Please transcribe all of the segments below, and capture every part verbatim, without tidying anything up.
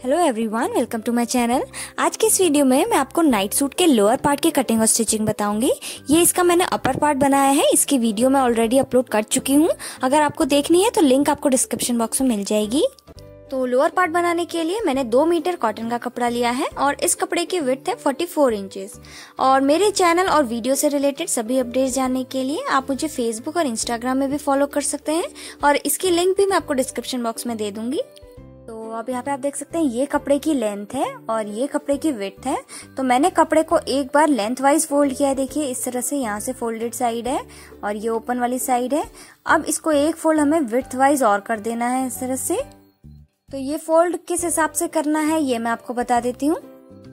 Hello everyone, welcome to my channel. आज के इस वीडियो में मैं आपको नाइट सूट के लोअर पार्ट की कटिंग और स्टिचिंग बताऊंगी। ये इसका मैंने अपर पार्ट बनाया है। इसकी वीडियो मैं ऑलरेडी अपलोड कर चुकी हूँ। अगर आपको देखनी है तो लिंक आपको डिस्क्रिप्शन बॉक्स में मिल जाएगी। तो लोअर पार्ट बनाने के लिए मैंने दो मीटर कॉटन का कपड़ा लिया है और इस कपड़े की विड्थ है चौवालीस इंचेस। और मेरे चैनल और वीडियो से रिलेटेड सभी अपडेट्स जानने के लिए आप मुझे फेसबुक और इंस्टाग्राम में भी फॉलो कर सकते हैं और इसकी लिंक भी मैं आपको डिस्क्रिप्शन बॉक्स में दे दूंगी। तो अब यहाँ पे आप देख सकते हैं ये कपड़े की लेंथ है और ये कपड़े की विड्थ है। तो मैंने कपड़े को एक बार लेंथ वाइज फोल्ड किया है। देखिए इस तरह से, यहाँ से फोल्डेड साइड है और ये ओपन वाली साइड है। अब इसको एक फोल्ड हमें विड्थ वाइज और कर देना है इस तरह से। तो ये फोल्ड किस हिसाब से करना है ये मैं आपको बता देती हूँ।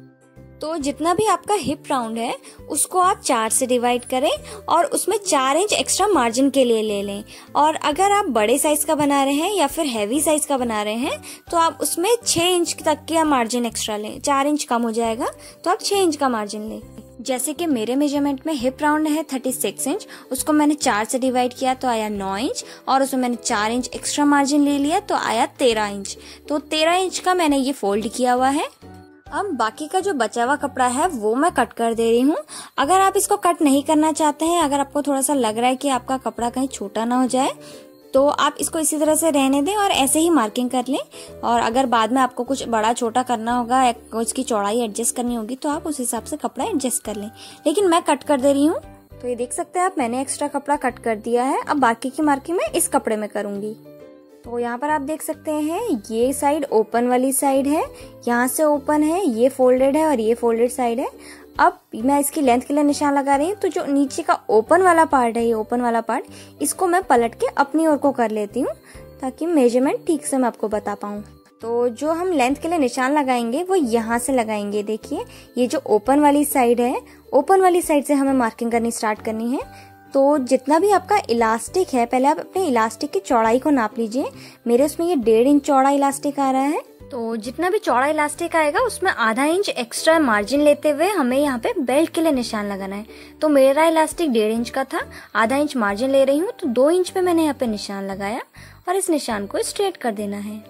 तो जितना भी आपका हिप राउंड है उसको आप चार से डिवाइड करें और उसमें चार इंच एक्स्ट्रा मार्जिन के लिए ले लें। और अगर आप बड़े साइज का बना रहे हैं या फिर हैवी साइज का बना रहे हैं तो आप उसमें छह इंच तक का मार्जिन एक्स्ट्रा लें। चार इंच कम हो जाएगा तो आप छह इंच का मार्जिन लें। जैसे कि मेरे मेजरमेंट में हिप राउंड है छत्तीस इंच, उसको मैंने चार से डिवाइड किया तो आया नौ इंच और उसमें मैंने चार इंच एक्स्ट्रा मार्जिन ले लिया तो आया तेरह इंच। तो तेरह इंच का मैंने ये फोल्ड किया हुआ है। अब बाकी का जो बचा हुआ कपड़ा है वो मैं कट कर दे रही हूँ। अगर आप इसको कट नहीं करना चाहते हैं, अगर आपको थोड़ा सा लग रहा है कि आपका कपड़ा कहीं छोटा ना हो जाए, तो आप इसको इसी तरह से रहने दें और ऐसे ही मार्किंग कर लें। और अगर बाद में आपको कुछ बड़ा छोटा करना होगा या उसकी चौड़ाई एडजस्ट करनी होगी तो आप उस हिसाब से कपड़ा एडजस्ट कर लें। लेकिन मैं कट कर दे रही हूँ। तो ये देख सकते हैं आप, मैंने एक्स्ट्रा कपड़ा कट कर दिया है। अब बाकी की मार्किंग मैं इस कपड़े में करूंगी। तो यहाँ पर आप देख सकते हैं ये साइड ओपन वाली साइड है, यहाँ से ओपन है, ये फोल्डेड है और ये फोल्डेड साइड है। अब मैं इसकी लेंथ के लिए निशान लगा रही हूँ। तो जो नीचे का ओपन वाला पार्ट है, ये ओपन वाला पार्ट, इसको मैं पलट के अपनी ओर को कर लेती हूँ ताकि मेजरमेंट ठीक से मैं आपको बता पाऊँ। तो जो हम लेंथ के लिए निशान लगाएंगे वो यहाँ से लगाएंगे। देखिए ये जो ओपन वाली साइड है, ओपन वाली साइड से हमें मार्किंग करनी स्टार्ट करनी है। तो जितना भी आपका इलास्टिक है, पहले आप अपने इलास्टिक की चौड़ाई को नाप लीजिए। मेरे उसमें ये डेढ़ इंच चौड़ा इलास्टिक आ रहा है। तो जितना भी चौड़ा इलास्टिक आएगा उसमें आधा इंच एक्स्ट्रा मार्जिन लेते हुए हमें यहाँ पे बेल्ट के लिए निशान लगाना है। तो मेरा इलास्टिक डेढ़ इंच का था, आधा इंच मार्जिन ले रही हूँ तो दो इंच पे मैंने यहाँ पे निशान लगाया और इस निशान को स्ट्रेट कर देना है।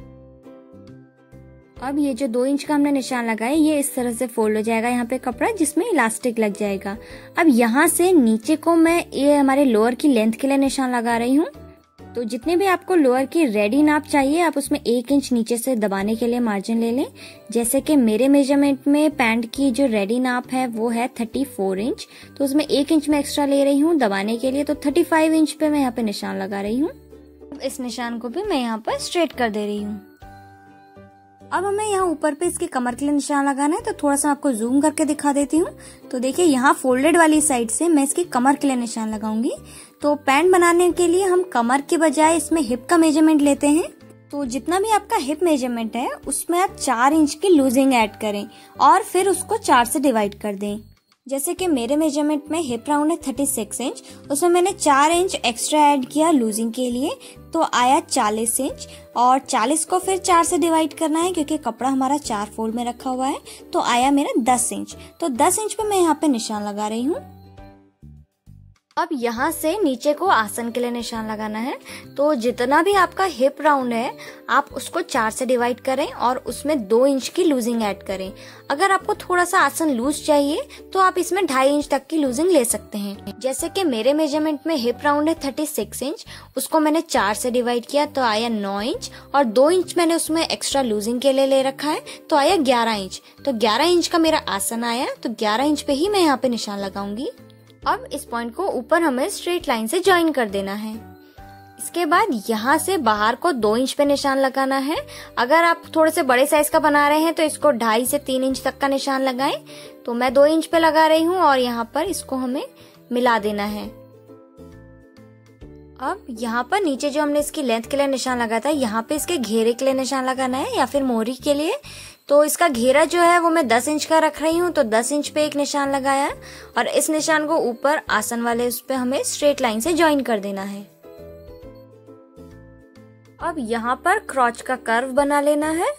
अब ये जो दो इंच का हमने निशान लगाया ये इस तरह से फोल्ड हो जाएगा यहाँ पे कपड़ा, जिसमें इलास्टिक लग जाएगा। अब यहाँ से नीचे को मैं ये हमारे लोअर की लेंथ के लिए निशान लगा रही हूँ। तो जितने भी आपको लोअर की रेडी नाप चाहिए आप उसमें एक इंच नीचे से दबाने के लिए मार्जिन ले लें। जैसे कि मेरे मेजरमेंट में पैंट की जो रेडी नाप है वो है चौंतीस इंच, तो उसमें एक इंच में एक्स्ट्रा ले रही हूँ दबाने के लिए। तो पैंतीस इंच पे मैं यहाँ पे निशान लगा रही हूँ। इस निशान को भी मैं यहाँ पर स्ट्रेट कर दे रही हूँ। अब हमें यहाँ ऊपर पे इसकी कमर के लिए निशान लगाना है। तो थोड़ा सा आपको जूम करके दिखा देती हूँ। तो देखिए यहाँ फोल्डेड वाली साइड से मैं इसकी कमर के लिए निशान लगाऊंगी। तो पैंट बनाने के लिए हम कमर के बजाय इसमें हिप का मेजरमेंट लेते हैं। तो जितना भी आपका हिप मेजरमेंट है उसमें आप चार इंच की लूजिंग ऐड करें और फिर उसको चार से डिवाइड कर दें। जैसे कि मेरे मेजरमेंट में हिप राउंड है छत्तीस इंच, उसमें मैंने चार इंच एक्स्ट्रा ऐड किया लूजिंग के लिए तो आया चालीस इंच। और चालीस को फिर चार से डिवाइड करना है क्योंकि कपड़ा हमारा चार फोल्ड में रखा हुआ है तो आया मेरा दस इंच। तो दस इंच पे मैं यहाँ पे निशान लगा रही हूँ। अब यहाँ से नीचे को आसन के लिए निशान लगाना है। तो जितना भी आपका हिप राउंड है आप उसको चार से डिवाइड करें और उसमें दो इंच की लूजिंग ऐड करें। अगर आपको थोड़ा सा आसन लूज चाहिए तो आप इसमें ढाई इंच तक की लूजिंग ले सकते हैं। जैसे कि मेरे मेजरमेंट में हिप राउंड है छत्तीस इंच, उसको मैंने चार से डिवाइड किया तो आया नौ इंच और दो इंच मैंने उसमें एक्स्ट्रा लूजिंग के लिए ले रखा है तो आया ग्यारह इंच। तो ग्यारह इंच का मेरा आसन आया। तो ग्यारह इंच पे ही मैं यहाँ पे निशान लगाऊंगी। अब इस पॉइंट को ऊपर हमें स्ट्रेट लाइन से ज्वाइन कर देना है। इसके बाद यहाँ से बाहर को दो इंच पे निशान लगाना है। अगर आप थोड़े से बड़े साइज का बना रहे हैं तो इसको ढाई से तीन इंच तक का निशान लगाएं। तो मैं दो इंच पे लगा रही हूँ और यहाँ पर इसको हमें मिला देना है। अब यहाँ पर नीचे जो हमने इसकी लेंथ के लिए निशान लगाया था यहाँ पे इसके घेरे के लिए निशान लगाना है या फिर मोहरी के लिए। तो इसका घेरा जो है वो मैं दस इंच का रख रही हूँ। तो दस इंच पे एक निशान लगाया और इस निशान को ऊपर आसन वाले उस पे हमें स्ट्रेट लाइन से ज्वाइन कर देना है। अब यहाँ पर क्रॉच का कर्व बना लेना है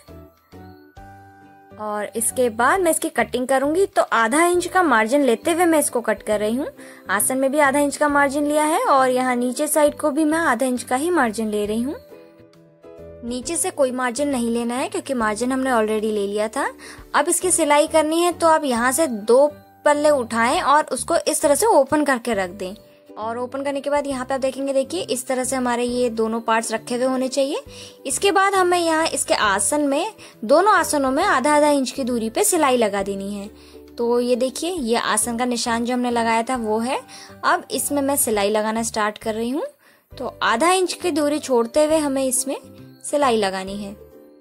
और इसके बाद मैं इसकी कटिंग करूंगी। तो आधा इंच का मार्जिन लेते हुए मैं इसको कट कर रही हूँ। आसन में भी आधा इंच का मार्जिन लिया है और यहाँ नीचे साइड को भी मैं आधा इंच का ही मार्जिन ले रही हूँ। नीचे से कोई मार्जिन नहीं लेना है क्योंकि मार्जिन हमने ऑलरेडी ले लिया था। अब इसकी सिलाई करनी है तो आप यहाँ से दो पल्ले उठाएं और उसको इस तरह से ओपन करके रख दें। और ओपन करने के बाद यहाँ पे आप देखेंगे, देखिए इस तरह से हमारे ये दोनों पार्ट्स रखे हुए होने चाहिए। इसके बाद हमें यहाँ इसके आसन में, दोनों आसनों में आधा आधा इंच की दूरी पे सिलाई लगा देनी है। तो ये देखिए, ये आसन का निशान जो हमने लगाया था वो है। अब इसमें मैं सिलाई लगाना स्टार्ट कर रही हूँ। तो आधा इंच की दूरी छोड़ते हुए हमें इसमें सिलाई लगानी है।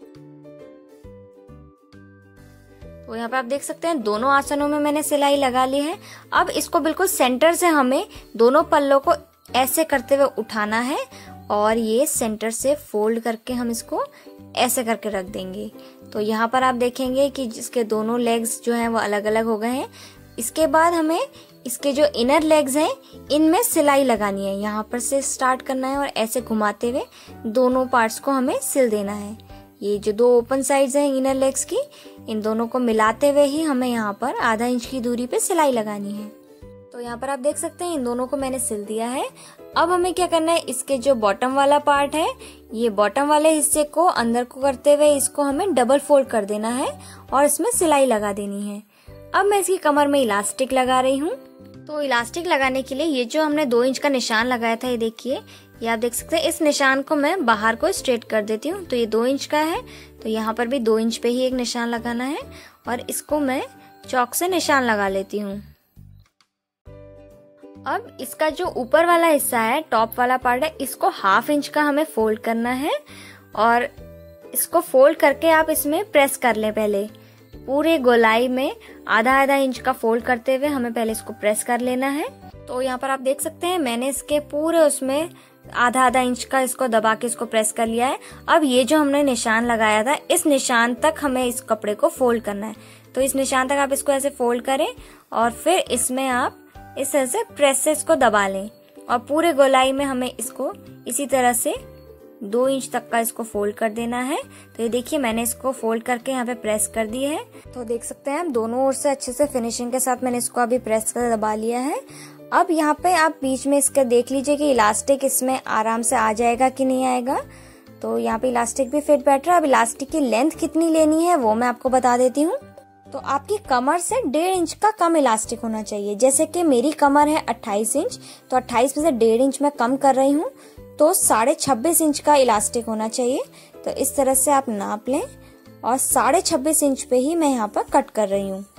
तो यहाँ पे आप देख सकते हैं दोनों आसनों में मैंने सिलाई लगा ली है। अब इसको बिल्कुल सेंटर से हमें दोनों पल्लों को ऐसे करते हुए उठाना है और ये सेंटर से फोल्ड करके हम इसको ऐसे करके रख देंगे। तो यहाँ पर आप देखेंगे कि जिसके दोनों लेग्स जो हैं वो अलग अलग हो गए हैं। इसके बाद हमें इसके जो इनर लेग्स हैं इनमें सिलाई लगानी है। यहाँ पर से स्टार्ट करना है और ऐसे घुमाते हुए दोनों पार्ट्स को हमें सिल देना है। ये जो दो ओपन साइड्स हैं इनर लेग्स की, इन दोनों को मिलाते हुए ही हमें यहाँ पर आधा इंच की दूरी पे सिलाई लगानी है। तो यहाँ पर आप देख सकते हैं इन दोनों को मैंने सिल दिया है। अब हमें क्या करना है, इसके जो बॉटम वाला पार्ट है, ये बॉटम वाले हिस्से को अंदर को करते हुए इसको हमें डबल फोल्ड कर देना है और इसमें सिलाई लगा देनी है। अब मैं इसकी कमर में इलास्टिक लगा रही हूँ। तो इलास्टिक लगाने के लिए ये जो हमने दो इंच का निशान लगाया था, ये देखिए, ये आप देख सकते हैं, इस निशान को मैं बाहर को स्ट्रेट कर देती हूँ। तो ये दो इंच का है, तो यहाँ पर भी दो इंच पे ही एक निशान लगाना है और इसको मैं चौक से निशान लगा लेती हूँ। अब इसका जो ऊपर वाला हिस्सा है, टॉप वाला पार्ट है, इसको हाफ इंच का हमें फोल्ड करना है और इसको फोल्ड करके आप इसमें प्रेस कर लें। पहले पूरे गोलाई में आधा आधा इंच का फोल्ड करते हुए हमें पहले इसको प्रेस कर लेना है। तो यहाँ पर आप देख सकते हैं मैंने इसके पूरे उसमें आधा आधा इंच का इसको दबा के इसको प्रेस कर लिया है। अब ये जो हमने निशान लगाया था, इस निशान तक हमें इस कपड़े को फोल्ड करना है। तो इस निशान तक आप इसको ऐसे फोल्ड करें और फिर इसमें आप इस तरह से प्रेस से इसको दबा लें और पूरे गोलाई में हमें इसको इसी तरह से दो इंच तक का इसको फोल्ड कर देना है। तो ये देखिए, मैंने इसको फोल्ड करके यहाँ पे प्रेस कर दिया है। तो देख सकते हैं हम दोनों ओर से अच्छे से फिनिशिंग के साथ मैंने इसको अभी प्रेस कर दबा लिया है। अब यहाँ पे आप बीच में इसका देख लीजिए कि इलास्टिक इसमें आराम से आ जाएगा कि नहीं आएगा। तो यहाँ पे इलास्टिक भी फिट बैठ रहा है। अब इलास्टिक की लेंथ कितनी लेनी है वो मैं आपको बता देती हूँ। तो आपकी कमर से डेढ़ इंच का कम इलास्टिक होना चाहिए। जैसे कि मेरी कमर है अट्ठाईस इंच, तो अट्ठाईस में से डेढ़ इंच मैं कम कर रही हूँ, तो साढ़े छब्बीस इंच का इलास्टिक होना चाहिए। तो इस तरह से आप नाप लें और साढ़े छब्बीस इंच पे ही मैं यहाँ पर कट कर रही हूँ।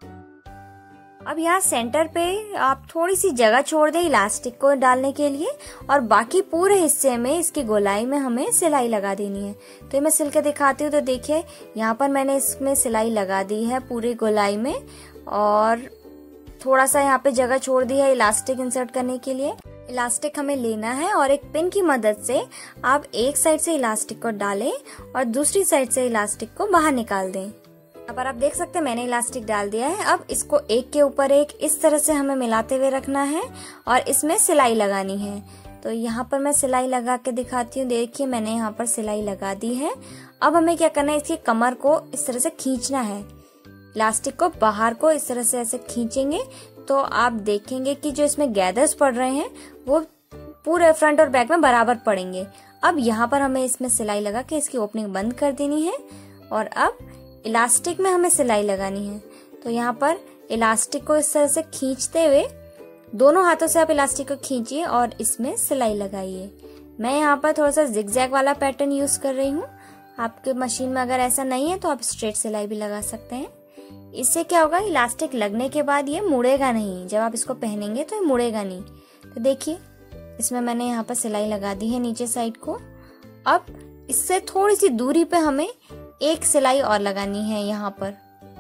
अब यहाँ सेंटर पे आप थोड़ी सी जगह छोड़ दें इलास्टिक को डालने के लिए और बाकी पूरे हिस्से में इसकी गोलाई में हमें सिलाई लगा देनी है। तो ये मैं सिल के दिखाती हूँ। तो देखिए, यहाँ पर मैंने इसमें सिलाई लगा दी है पूरी गोलाई में और थोड़ा सा यहाँ पे जगह छोड़ दी है इलास्टिक इंसर्ट करने के लिए। इलास्टिक हमें लेना है और एक पिन की मदद से आप एक साइड से इलास्टिक को डालें और दूसरी साइड से इलास्टिक को बाहर निकाल दें। यहाँ पर आप देख सकते हैं मैंने इलास्टिक डाल दिया है। अब इसको एक के ऊपर एक इस तरह से हमें मिलाते हुए रखना है और इसमें सिलाई लगानी है। तो यहाँ पर मैं सिलाई लगा के दिखाती हूँ। देखिए, मैंने यहाँ पर सिलाई लगा दी है। अब हमें क्या करना है, इसकी कमर को इस तरह से खींचना है। इलास्टिक को बाहर को इस तरह से ऐसे खींचेंगे तो आप देखेंगे कि जो इसमें गैदर्स पड़ रहे हैं वो पूरे फ्रंट और बैक में बराबर पड़ेंगे। अब यहाँ पर हमें इसमें सिलाई लगा के इसकी ओपनिंग बंद कर देनी है और अब इलास्टिक में हमें सिलाई लगानी है। तो यहाँ पर इलास्टिक को इस तरह से खींचते हुए दोनों हाथों से आप इलास्टिक को खींचिए और इसमें सिलाई लगाइए। मैं यहाँ पर थोड़ा सा जिगजैग वाला पैटर्न यूज कर रही हूँ। आपके मशीन में अगर ऐसा नहीं है तो आप स्ट्रेट सिलाई भी लगा सकते हैं। इससे क्या होगा, इलास्टिक लगने के बाद ये मुड़ेगा नहीं। जब आप इसको पहनेंगे तो ये मुड़ेगा नहीं। तो देखिए, इसमें मैंने यहाँ पर सिलाई लगा दी है नीचे साइड को। अब इससे थोड़ी सी दूरी पे हमें एक सिलाई और लगानी है यहाँ पर।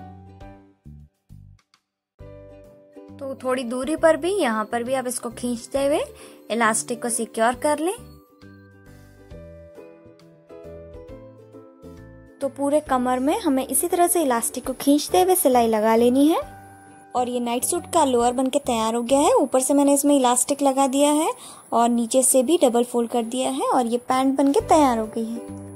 तो थोड़ी दूरी पर भी यहाँ पर भी आप इसको खींचते हुए इलास्टिक को सिक्योर कर लें। तो पूरे कमर में हमें इसी तरह से इलास्टिक को खींचते हुए सिलाई लगा लेनी है। और ये नाइट सूट का लोअर बनके तैयार हो गया है। ऊपर से मैंने इसमें इलास्टिक लगा दिया है और नीचे से भी डबल फोल्ड कर दिया है और ये पैंट बनके तैयार हो गई है।